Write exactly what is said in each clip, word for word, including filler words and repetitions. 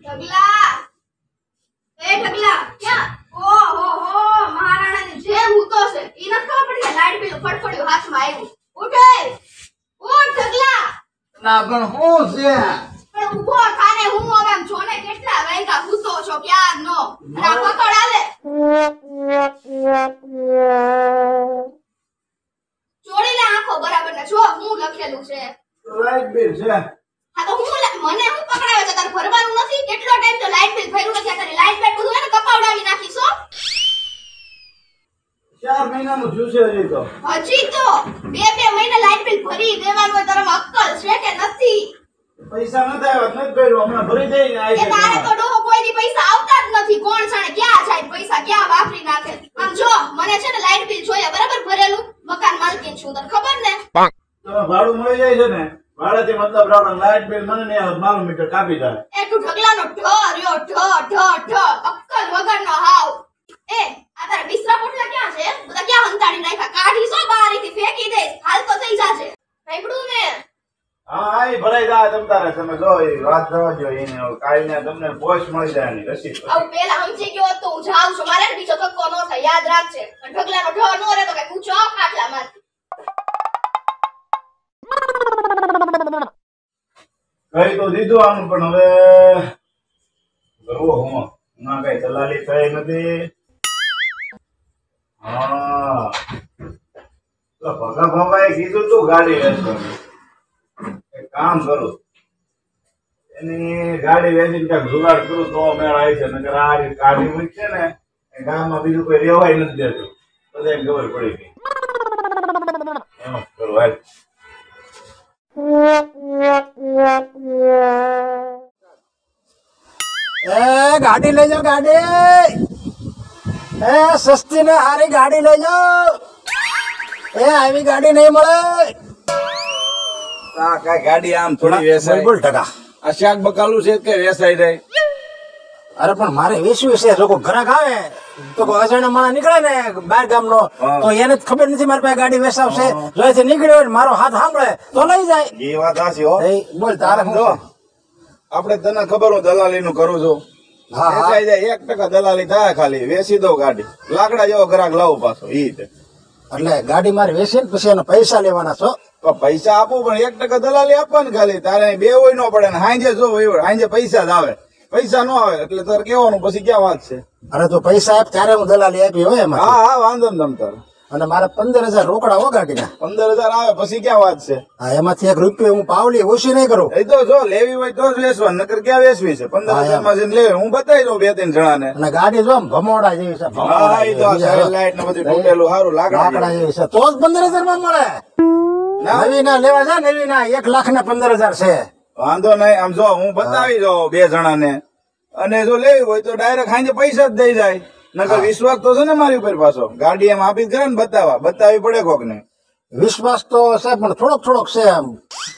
ઢગલા એ ઢગલા ક્યાં ઓ હો હો મહારાણાની જે હૂતો છે ઈ ન ખબર પડી લાઈટ બિલ ફટફડ્યું હાથમાં આવ્યું ઉઠે ઉઠ ઢગલા ના પણ હું છે પણ ઊભો થાને હું હવે આમ જોને કેટલા વાગ્યા હૂતો છો ક્યાં નો આ પકડ આલે ચોરીને આંખો બરાબર ને જો હું લખેલું છે લાઈટ બિલ છે હા તો હું મને હું પકડાવે છે તાર ભરવાનું નથી કેટલો ટાઈમ તો લાઈટ બિલ ભર્યું નથી તારી લાઈટ બેટ બધું એને કપાવડાવી નાખીશો ચાર મહિનાનું જ્યુસ હજી તો હજી તો બે બે મહિના લાઈટ બિલ ભરી દેવાનું હોય તારામાં અક્કલ છે કે નથી પૈસા નથી આવ્યા નથી ભર્યું હમણાં ભરી દઈ ને એ તારે તો ડોહો કોઈની પૈસા આવતા જ નથી કોણ જાણે ક્યાં જાય પૈસા ક્યાં વાપરી નાખે આમ જો મને છે ને લાઈટ બિલ જોઈએ બરાબર ભરેલું મકાન માલકીન છું તને ખબર ને તમે ભાડું મળી જાય છે ને ભાડેથી મતલબ રાવણ લાઈટ બિલ મને ને મારું મીટર કાપી જાય એ તું ઢગલાનો ઢ રહ્યો ઢ ઢ ઢ અક્કલ વગરનો હાવ એ આ તારા બિસ્રા પોટલા ક્યાં છે બધા ક્યાં હંતાડી નાખ્યા કાઢી સો બારીથી ફેંકી દે હાલ તો થઈ જાશે સાંભળું ને હા હા ઈ ભરાઈ જાય તમ તારે તમે જો ઈ વાત જવા જો એને કાઈને તમને પોસ્ટ મળી જાય ની રસીદ આવ પેલા સમજી ગયો તો હું જાઉં છું મારે બીજો ધક્કો ન થાય યાદ રાખજે ઢગલાનો ઢ નો રે તો કઈ ઊંચો ખાટલા માંથી કઈ તો દીધું આનું પણ હવે કરવો હું ના કઈ દલાલી થઈ નથી હા તો ભગા ભગાએ કીધું તું ગાડી વેચવાનું એક કામ કરું એની ગાડી વેચીને ક્યાંક જુગાડ કરું તો મેળ આવી છે નકર આ રીતે ગાડી મૂકશે ને એ ગામમાં બીજું કોઈ રેવાય નથી દેતું બધાને ખબર પડી ગઈ એમ જ કરું હાલ ए गाड़ी ले जाओ गाड़ी ए सस्ती ने हारी गाड़ी ले जाओ ए આવી ગાડી નહીં મળે આ કઈ ગાડી આમ થોડી વેસાય બોલ ટકા આ શાક બકાલું છે કે વેસાઈ જાય અરે પણ મારે વેચવું છે લોકો ઘરાક આવે તો અજાણ્યા માણસ નીકળે ને બાર ગામ નો તો એને જ ખબર નથી મારી પાસે ગાડી વેચાવશે જો એથી નીકળ્યો હોય મારો હાથ સાંભળે તો લઈ જાય એ વાત સાચી હો બોલ તારે જો આપણે તને ખબર હું દલાલી નું કરું છું વેચાઈ જાય એક ટકા દલાલી થાય ખાલી વેચી દો ગાડી લાકડા જેવો ગ્રાહક લાવું પાછો ઈ એટલે ગાડી મારે વેચી ને પછી એના પૈસા લેવાના છો તો પૈસા આપું પણ એક ટકા દલાલી આપવાની ખાલી તારે બે હોય ન પડે ને હાંજે જો હાંજે પૈસા જ આવે પૈસા ન આવે એટલે તારે કેવાનું પછી ક્યાં વાત છે અરે તો પૈસા આપ ત્યારે હું દલાલી આપી હોય એમાં હા હા વાંધો ને તમ તારે અને મારે પંદર હજાર રોકડા હો ગાડીના પંદર હજાર આવે પછી ક્યાં વાત છે હા એમાંથી એક રૂપિયો હું પાવલી ઓછી નહીં કરું એ તો જો લેવી હોય તો જ વેચવાની નકર ક્યાં વેચવી છે પંદર હજાર માં જઈને લેવી હું બતાવી દઉં બે ત્રણ જણા ને અને ગાડી જો ભમોડા જેવી છે લાઈટ ને બધું તૂટેલું સારું લાકડા જેવી છે તો જ પંદર હજાર માં મળે નવી ના લેવા જાય નવી ના એક લાખ ના પંદર હજાર છે વાંધો નહીં આમ જો હું બતાવી દઉં બે જણા ને અને જો લેવી હોય તો ડાયરેક્ટ ખાઈને પૈસા જ દઈ જાય નકર વિશ્વાસ તો છે ને મારી ઉપર પાછો ગાડી એમ આપી કરે ને બતાવવા બતાવી પડે કોક ને વિશ્વાસ તો છે પણ થોડોક થોડોક છે એમ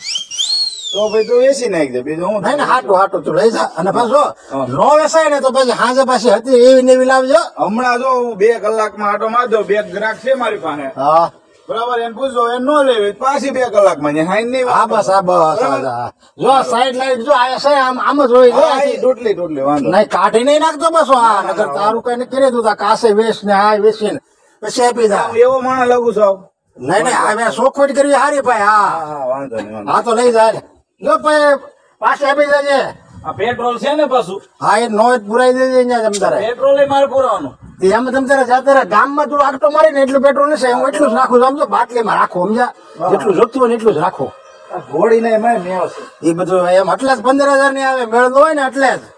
તો ભાઈ તું વેચી નાખજે બીજું હું થાય ને હાટું હાટું તું લઈ જા અને પાછો નો વેસાય ને તો પછી હાજે પાછી હતી એવી ને એવી લાવજો હમણાં જો હું બે કલાકમાં આટો માર દઉં બે ગ્રાહક છે મારી પાસે હા બરાબર એને પૂછો એ નો લેવી પાછી બે કલાકમાં હાઈન નહીં હા બસ હા બસ જો સાઈડ લાઈટ જો આ છે આમ આમ જ હોય ટોટલી ટોટલી વાંધો નહીં કાઢી નહીં નાખતો બસ હા નગર તારું કઈ કરી તું કાસે વેચ ને આ વેચી ને પછી આપી દા એવો માણસ લાગુ છું નહીં નહીં હવે શોખવટ કરવી હારી ભાઈ હા હા વાંધો નહીં હા તો લઈ જાય જો ભાઈ પાછે આપી દેજે આ પેટ્રોલ છે ને પાછું હા એ નો પુરાઈ દેજે અહીંયા તમતારે પેટ્રોલ મારે પુરાવાનું એમ તમતારે જાતે ગામમાં તું આખતો મારી ને એટલું પેટ્રોલ નથી હું એટલું જ રાખું સમજો બાટલીમાં રાખો સમજા જેટલું જોતું હોય ને એટલું જ રાખો ઘોડી ને મેં મેળ છે એ બધું એમ એટલે જ પંદર હજાર ની આવે મેળ હોય ને એટલે જ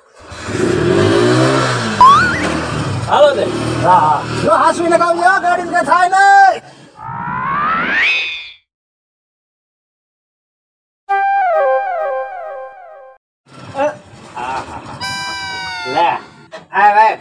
હાલો દે હા હા જો હાસવીને કામ ગાડી કઈ થાય નહીં લે આ ભાઈ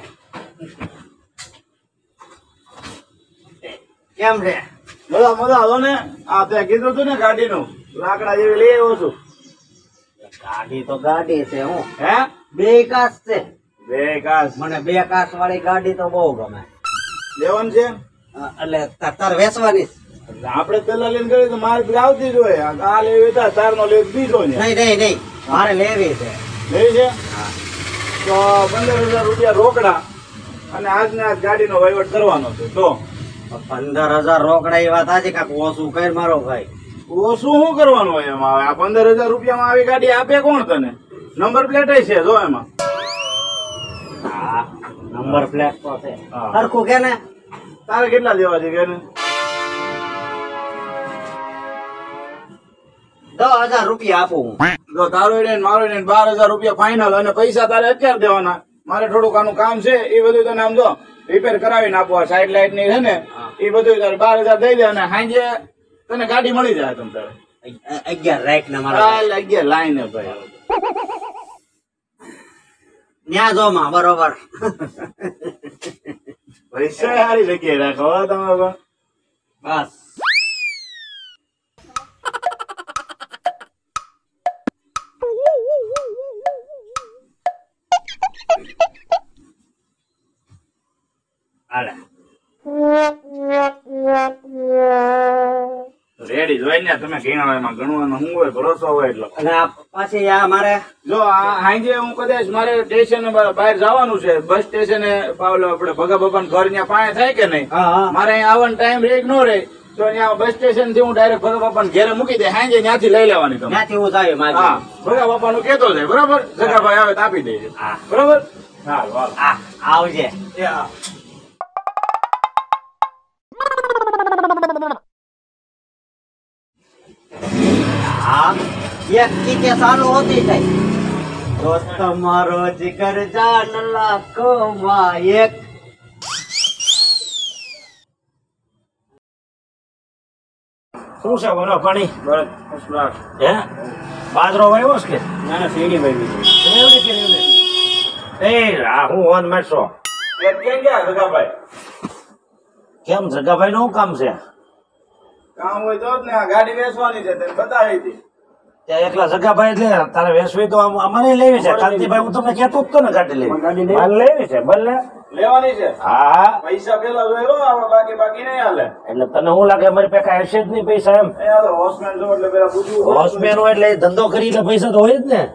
કેમ છે બધા મજા આવો ને આ તે કીધું તું ને ગાડી નું લાકડા જેવી લઈ આવ્યો છું ગાડી તો ગાડી છે હું હે બે કાચ છે બે કાચ મને બે કાચ વાળી ગાડી તો બહુ ગમે લેવાનું છે એટલે તાર વેચવાની આપડે પેલા લઈને ગયું તો મારે આવતી જ હોય આ લેવી તાર નો લેવી બીજો ને નહીં નહીં નહીં મારે લેવી છે લેવી છે તો પંદર હજાર રૂપિયા રોકડા અને આજને આજ ગાડીનો વહીવટ કરવાનો છે. તો પંદર હજાર રોકડા એ વાત સાચી, કાક ઓછું કર મારો ભાઈ. ઓછું શું કરવાનું હોય એમાં? હવે આ પંદર હજાર રૂપિયામાં આવી ગાડી આપે કોણ તને? નંબર પ્લેટ છે જો એમાં. હા નંબર પ્લેટ તો છે. હા. સરખું કે ને તારે કેટલા દેવા છે કે ને? દસ હજાર રૂપિયા આપું હું. જો તારો ને મારો ને બાર હજાર રૂપિયા ફાઇનલ, અને પૈસા તારે અત્યારે દેવાના. મારે થોડુંક આનું કામ છે એ બધું તને આમ જો રિપેર કરાવીને આપવા, સાઈડ લાઈટ ની છે ને એ બધું તારે બાર હજાર દઈ દે, અને સાંજે તને ગાડી મળી જાય. તમ તારે અ- અગિયાર રાઈટ ને મારા હાલ અગિયાર લાઈને ભાઈ. ન્યા જો માં બરોબર. પૈસા સારી જગ્યાએ રાખો હો તમે પણ. બસ હાલે. રેડી જોઈ ને તમે ઘીણા એમાં ગણવાનું શું હોય, ભરોસો હોય એટલો. અને આ પાછી આ મારે જો આ સાંજે હું કદાચ મારે સ્ટેશન બહાર જવાનું છે, બસ સ્ટેશને પાવલો આપણે ભગા બાપા ઘર ત્યાં પાસે થાય કે નહીં, હા હા મારે અહીંયા આવવાનો ટાઈમ રે કે ન રે, તો ત્યાં બસ સ્ટેશન થી હું ડાયરેક્ટ ભગા બાપા ઘેરે મૂકી દે, સાંજે ત્યાંથી લઈ લેવાની તમે. ત્યાંથી હું જાય હા મારી. ભગા બાપા નું કેતો છે બરોબર, જગાભાઈ આવે તો આપી દેજે. હા બરોબર. હા વાલ. આ આવજે. એ હા. હા એક ચીકે ચાલુ હોતી જાય. દોસ્ત મારો જીગર જાન લાખો માં એક. શું છે બોલો પાણી? બસ first class. હે બાજરો વાવ્યો છે કે ના ના શેરડી ભાઈ રેવડી કે રેવડી? એ આ હું ઓન મારશો કેમ કેમ ગયા જગાભાઈ? કેમ જગાભાઈ નું કામ છે? કામ હોય તો જ ને, આ ગાડી વેચવાની છે તને બતાવી હતી. ત્યાં એકલા જગાભાઈ એટલે તારે વેસવી તો આમ અમારે લેવી છે. કાંતિભાઈ હું તમને કહેતો જ તો ને ગાડી લેવી. ગાડી લેવી? મારે લેવી છે ભલે. લેવાની છે. હા પૈસા પેલા જોયો, આપણે બાકી બાકી નહીં હાલે. એટલે તને શું લાગે અમારી પાસે હશે જ નહીં પૈસા એમ? અહીંયા તો હોસ્ટમેન જો એટલે પેલા પૂછવું. હોસ્ટમેન હોય એટલે ધંધો કરી એટલે પૈસા તો હોય જ ને.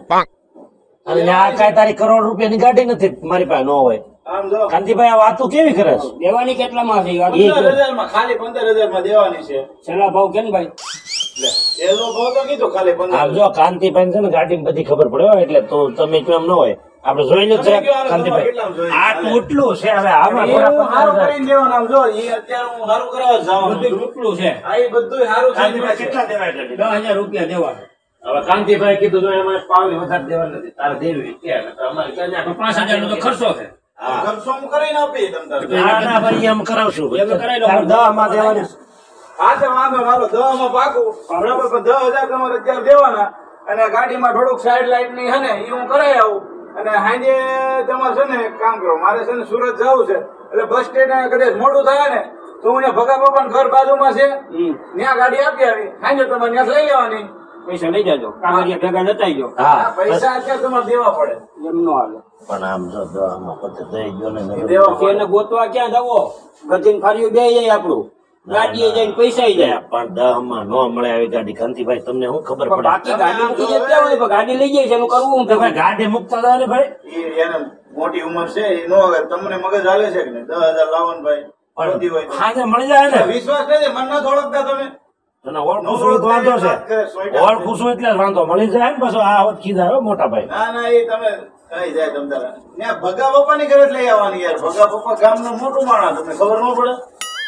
અને આ કાંઈ તારી કરોડ રૂપિયાની ગાડી નથી મારી પાસે ન હોય. આમ જો કાંતિભાઈ આ વાતો કેવી કરે છે? દેવાની કેટલામાં છે યાર? પંદર હજાર માં, ખાલી પંદર હજાર માં દેવાની છે. છેલ્લા ભાવ કેમ ભાઈ? લે, એનો ભાવ તો કીધું ખાલી પંદર આમ જો કાંતિભાઈ છે ને ગાડી બધી ખબર પડે હો, એટલે તો તમે કેમ ન હોય આપડે જોઈ લો તમે કયો હાલો, કાંતિભાઈ. તમારે કેટલામાં જોઈએ? આ તો એટલું છે હવે આમાં એ થોડા હું પચાસ હારું હજાર. કરીને દેવાનું. આમ જો એ અત્યારે હું હારું કરવા જ જવાનું બધું છું. રૂપલું છે. આ એ બધું હારું કાંતિભાઈ છે. કેટલા દેવાય ગાડી? દસ હજાર રૂપિયા દેવાના. હવે કાંતિભાઈ કીધું તો એમાં પાવલી વધારે દેવા નથી, તારે દેવી કે અમારે ક્યાં તો પાંચ હજાર નો તો ખર્ચો છે. હા. ખર્ચો હું કરીને આપી તમ તારે. ના ના ભાઈ એમ કરાવશું. એમ કરાવી લો. તારે દહ માં દેવાની. હા તો વાંધો મારો દહ માં પાકું બરાબર, પણ દસ હજાર તમારે અત્યારે દેવાના, અને ગાડીમાં થોડુંક સાઈડ લાઈટ ની છે ને એ હું કરાવી આવું. અને સાંજે તમારે છે ને એક કામ કરો, મારે છે ને સુરત જવું છે, એટલે બસ સ્ટેન્ડ કદાચ મોડું થાય ને તો હું અહીંયા ભગા બાપા ઘર બાજુમાં છે, ત્યાં ગાડી આપી આવી, સાંજે તમારે ત્યાં લઈ લેવાની. પૈસા લઈ જાજો, કાગળિયા ભેગા નતાઈ જો. હા આ પૈસા અત્યારે તમારે દેવા પડે. એમ નો હાલે. પણ આમ જો દહ માં પછી દઈ ગયો ને એ દેવા પછી એને ગોતવા ક્યાં જવો? ગજીન ફાર્યું બે જાય આપણું, ગાડીએ જઈને પૈસા જાય. પણ દહ માં નો મળે આવી ગાડી. કાંતિભાઈ તમને શું ખબર પણ પડે? બાકી ગાડી મૂકી જતા હોય પણ ગાડી લઈ જાય છે એનું કરવું હું તમે ભાઈ? ગાડી મુકતા હતા ને ભાઈ. એ એને મોટી ઉંમર છે, એ નો હવે તમને મગજ હાલે છે કે નહીં? દસ હજાર લાવવાનું ભાઈ ખોટી હોય તો. હાજે મળી જાય ને. વિશ્વાસ નથી, મન નથી ઓળખતા તમે. તને ઓળખું છું તો વાંધો છે. ઓળખું છું એટલે જ વાંધો મળી જાય ને. પછી આ વખત કીધા હો મોટા ભાઈ. ના ના એ તમે થઈ જાય તમ તારા. ત્યાં ભગા પપ્પા ની ઘરે જ લઈ આવવાની યાર. ભગા પપ્પા ગામ નું મોટું માણસ, તમને ખબર ન પડે?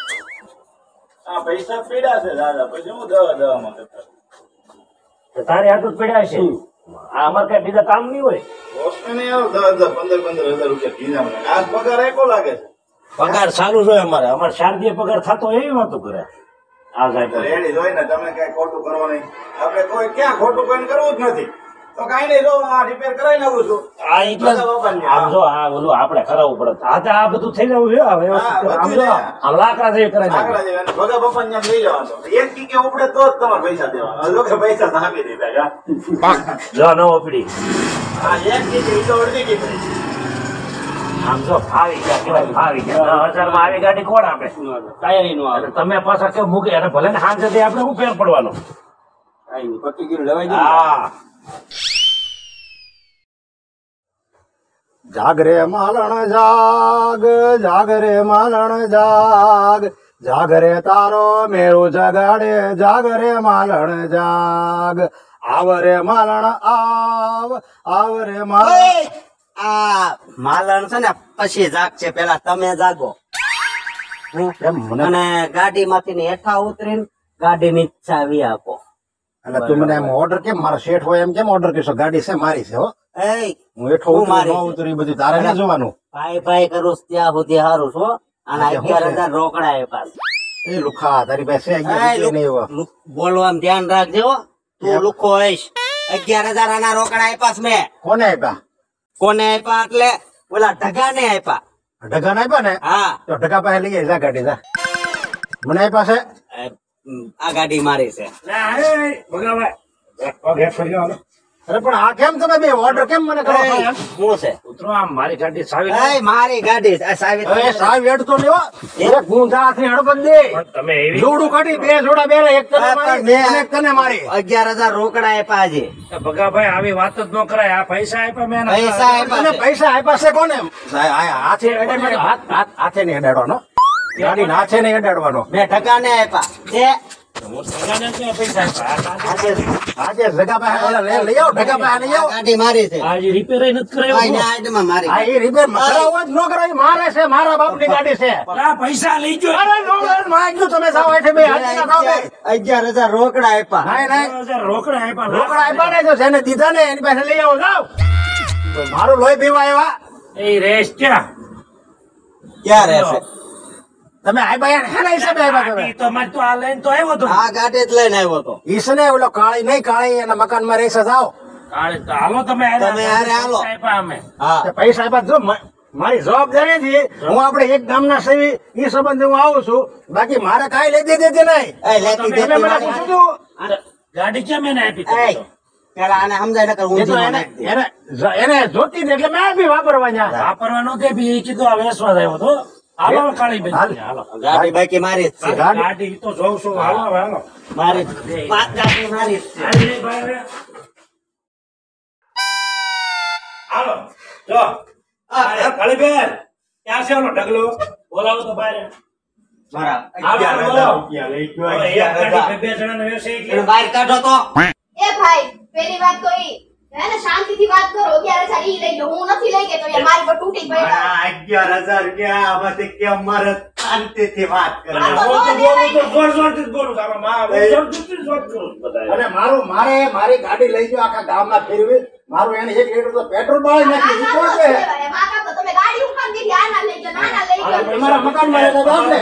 આ પૈસા પીડા છે દાદા, પછી હું દવા દવા માં કરતા. તો તારે આટલું જ પડ્યા છે. આ અમારે કઈ બીજા કામ નહીં હોય. હોસ્ટેલ નહીં આવો દસ હજાર પંદર પંદર હજાર રૂપિયા કીધા મને. આ પગાર એકો લાગે છે. પગાર સારું જોઈએ અમારે. અમારે શારદીય પગાર થતો એવી વાતો કરે. આ સાહેબ રેડી જોઈ ને તમે કઈ ખોટું કરવા નહીં. આપણે કોઈ ક્યાં ખોટું કોઈ કરવું જ નથી. તો કઈ નહીં, જો હું આ રિપેર કરાવી નાખું છું. આ એટલે જ આમ જો આ ઓલું આપણે કરાવવું પડે. આ તો આ બધું થઈ જવું છે હવે વ્યવસ્થિત. આમ જો આમ લાકડા જેવી કરાવી નાખે. આગળ જઈને ભગા પપ્પા ને ત્યાં લઈ જવાનો. એક કીકે ઉપડે તો જ તમારે પૈસા દેવાના. જો કે પૈસા તો આપી દીધા કા. જો નવો પીડી આ એક કીકે ઈ તો અડધી કીકે. આમ જો ફાવી ગયા કેવાય ફાવી ગયા. દસ હજાર માં આવી ગાડી કોણ આપે? તૈયારી નો આવે. અને તમે પાછા કેમ મૂકે? અને ભલે ને સાંજે દે આપણે શું ફેર પડવાનો? કાંઈ નહીં, પચીસ કિલો લેવાઈ જાય. હા જાગ રે માલણ જાગ, જાગ રે માલણ જાગ, જાગ રે તારો મેળું જગાડે, જાગ રે માલણ જાગ, આવ રે માલણ આવ, આવ રે માલણ. આ માલણ છે ને પછી જાગશે, પેલા તમે જાગો. અને ગાડી માંથી હેઠા ઉતરીને ગાડી ની ચાવી આપો. એટલે તું મને એમ ઓર્ડર કેમ, મારો શેઠ હોય એમ કેમ ઓર્ડર કરશો? ગાડી છે મારી છે હો. એ હું હેઠો ઉતરી ઉતરી બધું તારે ના જોવાનું. ભાઈ ભાઈ કરું ત્યાં સુધી સારું છો. અને અગિયાર હજાર રોકડા આપ્યા. એ લુખા તારી પાસે બોલવામાં ધ્યાન રાખજો. તું લુખો હોઈશ. અગિયાર હજાર આના રોકડા આપ્યા મેં. કોને આપ્યા? કોને આપ્યા એટલે ઓલા ઢગા ને આપ્યા. ઢગા ને આપ્યા ને? હા. તો ઢગા પાસે લઈ જા ગાડી જા. મને આપ્યા છે. આ ગાડી મારી છે. અરે પણ આ કેમ તમે બે ઓર્ડર કેમ મને કરો? હું છે ઉતરો આમ મારી ગાડી સાવી. મારી ગાડી સાવી. સાવી હેડ તો લેવા. એક ગુંજા હાથની હડબદ દે. તમે એવી જોડું કાઢી બે જોડા બે એક તને મારી અને એક તને મારી. અગિયાર હજાર રોકડા આપ્યા આજે. ભગાભાઈ આવી વાત જ ન કરાય. આ પૈસા આપ્યા મેં. પૈસા આપ્યા. પૈસા આપ્યા છે કોને? હાથે હાથે ને અડાડવાનો. ગાડી હાથે ને અડાડવાનો. મેં ઢગા ને આપ્યા. આજે જગા પાસે લઈ આવો. ઢગા પાસે લઈ આવો. ગાડી મારી છે. આજે રિપેર નથી કરાયું. મારી આ એ રિપેર કરાવવા જ ન કરાય. મારે છે, મારા બાપની ગાડી છે. પૈસા લઈ ગયો. અરે નો માંગ્યું તમે સાવ છે બે અગિયાર હજાર રોકડા આપ્યા. નહીં નહીં રોકડા આપ્યા. રોકડા આપ્યા ને, જો જેને દીધા ને એની પાસે લઈ આવો. જાઓ મારું લોહી પીવા આવ્યા. એ રેસ ક્યાં ક્યાં રહેશે? તમે આપ્યા હેના હિસાબે આપ્યા તમે? તો મેં તો આ લઈને તો આવ્યો હતો. આ ગાડી જ લઈને આવ્યો હતો. ઈસ ને ઓલો કાળી નહીં, કાળી એના મકાન માં રહેશે. જાઓ કાલે તો હાલો તમે. તમે હારે હાલો. આપ્યા અમે. હા પૈસા આપ્યા. જો મારી જવાબદારી છે, હું આપણે એક ગામના સેવી એ સંબંધે હું આવું છું. બાકી મારે કાંઈ લઈ દે દેતી નહીં. એ લેતી દેતી તમે મને પૂછું છું ગાડી કેમ એને આપી તમે તો? પેલા આને સમજાય નકર હું એ તો એને એને એને જોતી હતી એટલે મેં બી વાપરવા જા. વાપરવા નહોતી બી. એ કીધું આ વેસવા જ આવ્યો હતો. હાલો કાળી બેન હાલો. ગાડી બાકી મારી જ છે. ગાડી તો જોઉં છું. હાલો હાલો મારી જ. પાંચ ગાડી મારી જ છે. હાલો જો કાળી બેન ક્યાં છે ઓલો ઢગલો? બોલાવો તો બહાર. બરાબર અગિયાર હજાર રૂપિયા લઈ ગયો. બે જણા ને વ્યવસાય એને બહાર કાઢો તો. એ ભાઈ પેલી વાત તો ઈ હે ને, શાંતિથી વાત કરો. અગિયાર હજાર ઈ લઈ લો, હું નથી લઈ ગઈ. તો યાર મારી પર તૂટી પડ્યા. અગિયાર હજાર રૂપિયા આમાંથી કેમ મારે શાંતિથી વાત કરે? અને મારું મારે મારી ગાડી લઈ ગયો આખા ગામમાં ફેરવી. મારું એને એક લીટર તો પેટ્રોલ બાળી નાખ્યું. ઈ કોણ છે? માકા તો તમે ગાડી ઉખાડ દીધી. આના લઈ ગયો, નાના લઈ ગયો. મારા મકાનમાં રહેતા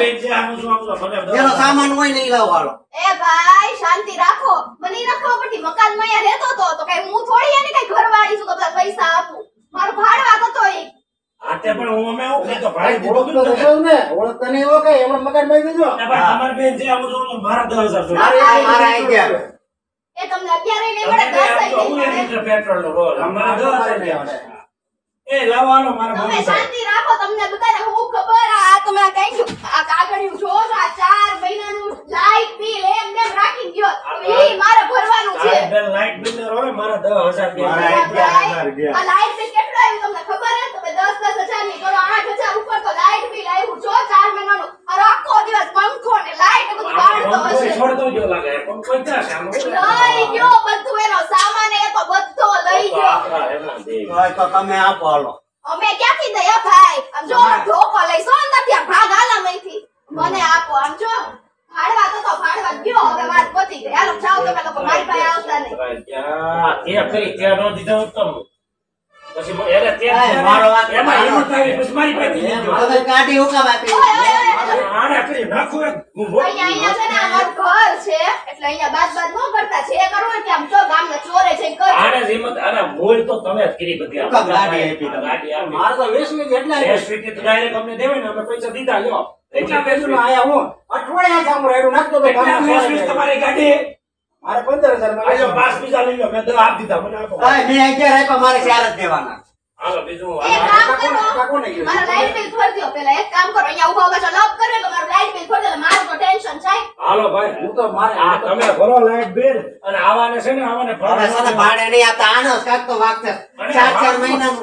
હતા આપણે. જેનો સામાન હોય નહીં લાવવાનો. એ ભાઈ શાંતિ રાખો. મને ઈ રાખો પડતી. મકાનમાં અહીંયા રહેતો તો તો કઈ હું થોડી એની કઈ ઘરવાળી છું તો બધા પૈસા આપું. મારું ભાડવા તો તો ઈ. આતે પણ હું અમે આવું કે તો ભાઈ ઓળખતો હશો ને? ઓળખતા નહીં એવો કઈ એમણે મકાન માં દીધો. તમારી બેન છે આવું જો મારા દસ હજાર જોઈએ. મારે મારા અગિયાર. એ તમને અગિયાર નહીં મળે, દસ હું નહીં એ મળે. પેટ્રોલ નો રોલ અમારા દસ હજાર. એ લાવવાનો મારા તમે ભાઈ. શાંતિ રાખો. તમને બધાને હું ખબર આ તમે આ કઈ આ કાગળિયું જો છો, આ ચાર મહિનાનું લાઈટ બિલ એમ નેમ રાખી ગયો. ઈ મારે ભરવાનું છે. લાઈટ બિલ ને રોવે મારા દસ હજાર મારા અગિયાર હજાર ગયા. આ લાઈટ બિલ કેટલું આવ્યું તમને ખબર હે? તમે દસ દસ હજાર ની કરો, આઠ હજાર ઉપર તો લાઈટ બિલ આવ્યું. જો ચાર મહિનાનું આ આખો દિવસ પંખો ને લાઈટ બધું બાળતો હશે. છોડતો જો લાગે પણ કોઈ ક્યાં છે આમ? લઈ ગયો બધું, એનો સામાન એ તો બધો લઈ ગયો. આપણા એના દે. હોય તો તમે આપો હાલો. અમે ક્યાંથી દયા ભાઈ? આમ જો ઢોકો લઈશો નથી આ ભાગ આલામાંથી. મને આપો આમ જો. ભાડવા તો તો ભાડવા ગયો. હવે વાત પતી ગઈ. હાલો જાઓ તમે લોકો, મારી પાસે આવતા નહીં. ત્યાં તે કરી ત્યાં નો દીધો ઉત્તમ. પછી એને તે મારો વાત એમાં હિંમત આવી પછી મારી પાસે દીધી. હવે ગાડી હુકમ આપી. ઓય ઓય ઓય. આને કરી નાખું એક હું અહીંયા અહીંયા છે ને અમારું ઘર છે એટલે અહીંયા બાદ બાદ ન કરતા. જે કરવું હોય તે આમ જો ગામના ચોરે છે કરી. આને હિંમત આને મોલ તો તમે જ કરી બધી આ હુકમ ગાડી આપી તમે. ગાડી આપી. મારે તો વીસ મિનિટ એટલા જ. વીસ મિનિટ ડાયરેક્ટ અમને દેવાય ને અમે પૈસા દીધા લ્યો. એટલા પેલું આયા હું અઠવાડિયા સામું રેડું નાખતો તો એટલા વીસ મિનિટ તમારી ગાડી. મારે પંદર હજાર માં આજો પાંચ પૈસા લઈ લો. મેં દસ આપ દીધા મને આપો. હા મેં અગિયાર આપ્યા, મારે ચાર જ દેવાના. હાલો બીજું એક કામ કરો, મારા લાઈટ બિલ ભરી દો પેલા. એક કામ કરો, અહીંયા ઉભા ઉભા છો લપ કરે તો મારું લાઈટ બિલ ભરી દો. મારું તો ટેન્શન છે. હાલો ભાઈ હું તો મારે આ તમે ભરો લાઈટ બિલ અને આવાને છે ને આવાને હવે છે ને ભાડે નહીં આપતા. આનો જ કાંઈક તો વાગશે. ચાર ચાર મહિના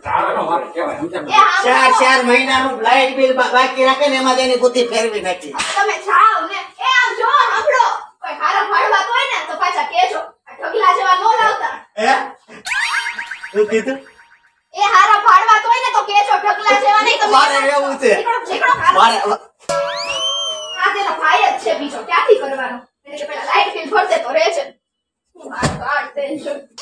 તારા નો મારે કહેવાય સમજાય એ હા ચાર ચાર મહિનાનું લાઇટ બિલ બાકી રાખે ને એમાં તેની બુદ્ધિ ફેરવી નાખી. તમે જાઓ ને એ આમ જો સાંભળો કોઈ હારા ફાડવા હોય ને તો પાછા કેજો આ ઢગલા જેવા નો લાવતા હે શું કીધું? એ હારા ફાડવા હોય ને તો કેજો ઢગલા જેવા નહીં તો મારે એવું છે. નીકળો નીકળો હારા મારે આ તેનો ભાઈ જ છે બીજો ક્યાંથી કરવાનો એટલે કે પેલા લાઈટ બિલ ભરશે તો રહે છે મારું કાર્ડ ટેન્શન